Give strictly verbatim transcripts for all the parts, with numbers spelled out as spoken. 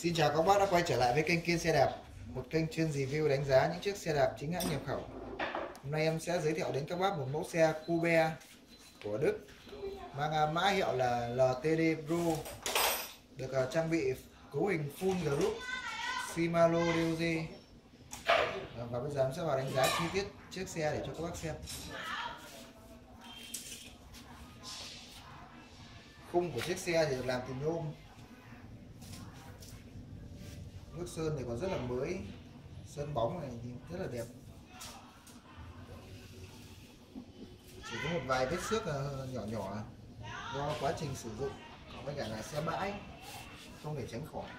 Xin chào các bác đã quay trở lại với kênh Kiên Xe Đạp, một kênh chuyên review đánh giá những chiếc xe đạp chính hãng nhập khẩu. Hôm nay em sẽ giới thiệu đến các bác một mẫu xe Cube của Đức mang mã hiệu là lờ tê đê Pro, được trang bị cấu hình full group Shimano đê ô giê. Và bây giờ em sẽ vào đánh giá chi tiết chiếc xe để cho các bác xem. Khung của chiếc xe thì được làm từ nhôm, nước sơn thì còn rất là mới, sơn bóng này thì rất là đẹp. Chỉ có một vài vết xước nhỏ nhỏ do quá trình sử dụng, với cả là xe bãi không thể tránh khỏi.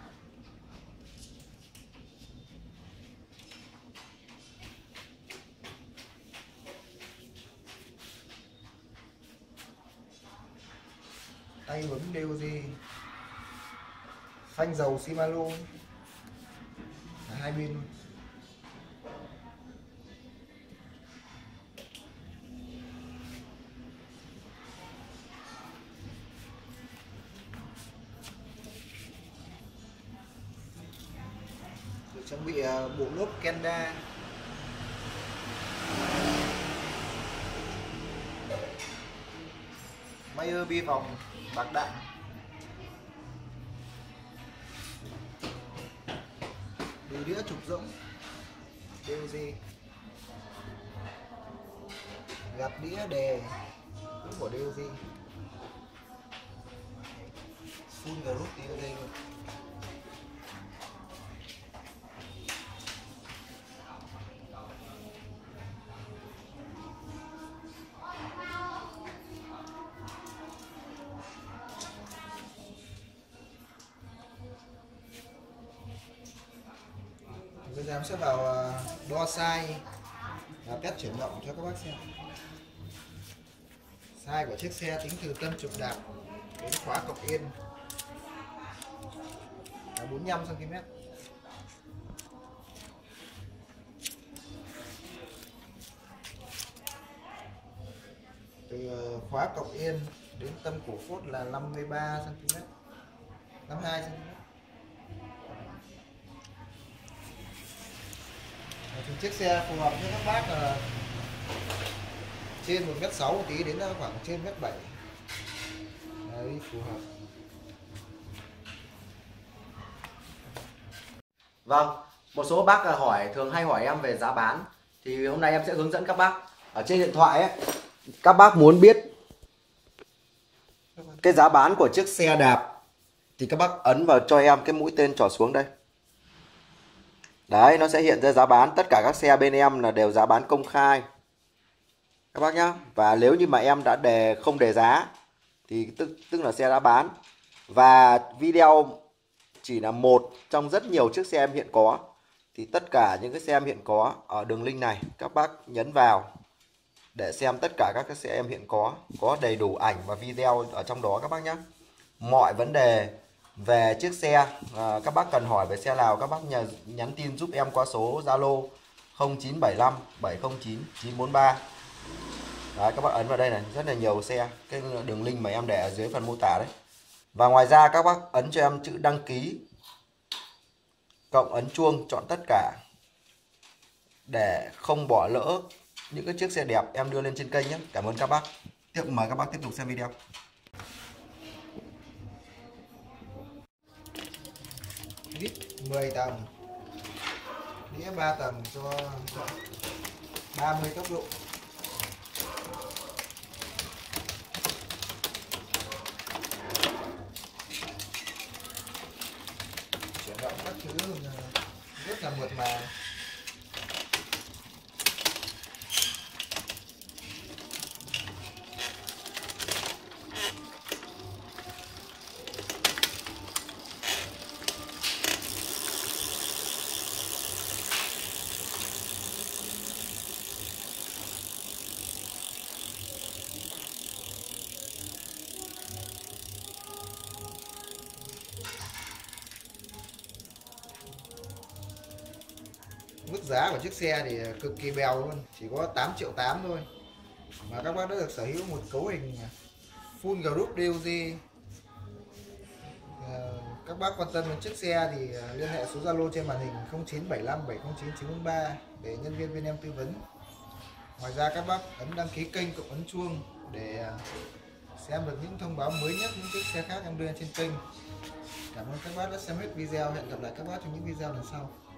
Tay bấm đê ô giê, phanh dầu Shimano ở hai bên. Được trang bị bộ lốp Kenda, Mayer bi vòng bạc đạn, đùi đĩa trục rỗng đê ô giê, gạt đĩa đề cũng của đê ô giê, full group đê ô giê luôn. Bây giờ em sẽ vào đo size và test chuyển động cho các bác xem. Size của chiếc xe tính từ tâm trục đạp đến khóa cọc yên là bốn mươi lăm xăng ti mét. Từ khóa cọc yên đến tâm cổ phốt là năm mươi ba xăng ti mét, năm mươi hai xăng ti mét. Thì chiếc xe phù hợp với các bác là trên một mét sáu một tí đến khoảng trên mét bảy. Đấy, phù hợp. Vâng, một số bác hỏi thường hay hỏi em về giá bán, thì hôm nay em sẽ hướng dẫn các bác. Ở trên điện thoại ấy, các bác muốn biết cái giá bán của chiếc xe đạp thì các bác ấn vào cho em cái mũi tên trỏ xuống đây. Đấy, nó sẽ hiện ra giá bán. Tất cả các xe bên em là đều giá bán công khai các bác nhá. Và nếu như mà em đã đề không đề giá thì tức tức là xe đã bán. Và video chỉ là một trong rất nhiều chiếc xe em hiện có. Thì tất cả những cái xe em hiện có ở đường link này các bác nhấn vào để xem tất cả các cái xe em hiện có, có đầy đủ ảnh và video ở trong đó các bác nhé. Mọi vấn đề về chiếc xe à, các bác cần hỏi về xe nào, các bác nhờ, nhắn tin giúp em qua số Zalo không chín bảy năm bảy không chín chín bốn ba. Đấy, các bác ấn vào đây này, rất là nhiều xe, cái đường link mà em để ở dưới phần mô tả đấy. Và ngoài ra các bác ấn cho em chữ đăng ký cộng ấn chuông chọn tất cả để không bỏ lỡ những cái chiếc xe đẹp em đưa lên trên kênh nhé. Cảm ơn các bác. Tiếp mời các bác tiếp tục xem video. Lít mười tầng, đĩa ba tầng cho ba mươi tốc độ. Chuyển động các thứ rất là mượt mà. Mức giá của chiếc xe thì cực kỳ bèo luôn, chỉ có tám triệu tám thôi mà các bác đã được sở hữu một cấu hình full group đê ô giê. Các bác bác quan tâm đến chiếc xe thì liên hệ số Zalo trên màn hình không chín bảy lăm bảy không chín chín bốn ba để nhân viên bên em tư vấn. Ngoài ra các bác ấn đăng ký kênh cộng ấn chuông để xem được những thông báo mới nhất những chiếc xe khác em đưa lên trên kênh. Cảm ơn các bác đã xem hết video. Hẹn gặp lại các bác trong những video lần sau.